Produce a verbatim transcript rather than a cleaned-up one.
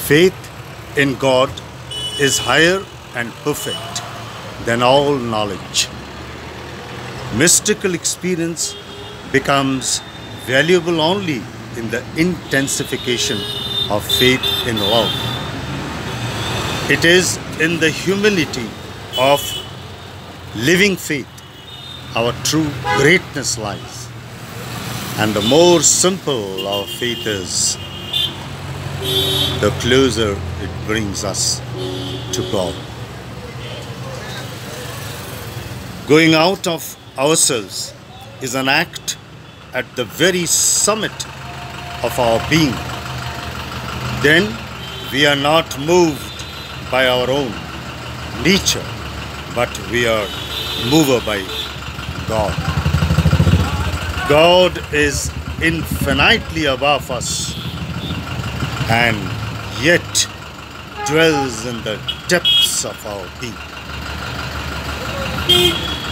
Faith in God is higher and perfect than all knowledge. Mystical experience becomes valuable only in the intensification of faith in love. It is in the humility of living faith our true greatness lies. And the more simple our faith is, the closer it brings us to God. Going out of ourselves is an act at the very summit of our being. Then we are not moved by our own nature, but we are moved by God. God is infinitely above us and yet dwells in the depths of our being.